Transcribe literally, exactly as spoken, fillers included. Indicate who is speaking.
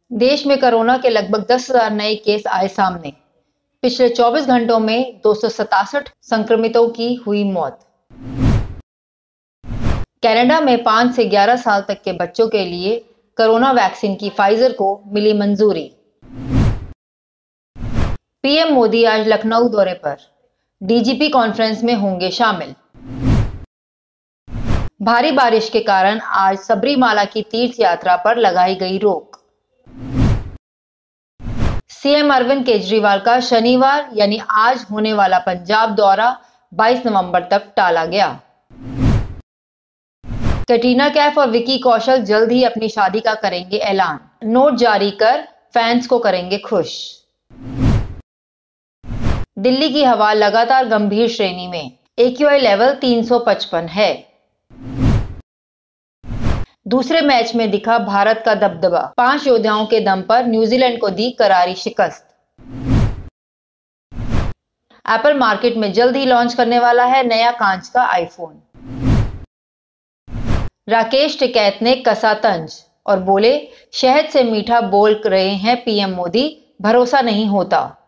Speaker 1: देश में कोरोना के लगभग दस हज़ार नए केस आए सामने। पिछले चौबीस घंटों में दो सौ सतासठ संक्रमितों की हुई मौत। कनाडा में पाँच से ग्यारह साल तक के बच्चों के लिए कोरोना वैक्सीन की फाइजर को मिली मंजूरी। पीएम मोदी आज लखनऊ दौरे पर, डीजीपी कॉन्फ्रेंस में होंगे शामिल। भारी बारिश के कारण आज सबरीमाला की तीर्थ यात्रा पर लगाई गई रोक। सीएम अरविंद केजरीवाल का शनिवार यानी आज होने वाला पंजाब दौरा बाईस नवंबर तक टाला गया। कटरीना कैफ और विकी कौशल जल्द ही अपनी शादी का करेंगे ऐलान। नोट जारी कर फैंस को करेंगे खुश। दिल्ली की हवा लगातार गंभीर श्रेणी में, एक्यूआई लेवल तीन सौ पचपन है। दूसरे मैच में दिखा भारत का दबदबा, पांच योद्धाओं के दम पर न्यूजीलैंड को दी करारी शिकस्त। एप्पल मार्केट में जल्द ही लॉन्च करने वाला है नया कांच का आईफोन। राकेश टिकैत ने कसा तंज और बोले, शहद से मीठा बोल रहे हैं पीएम मोदी, भरोसा नहीं होता।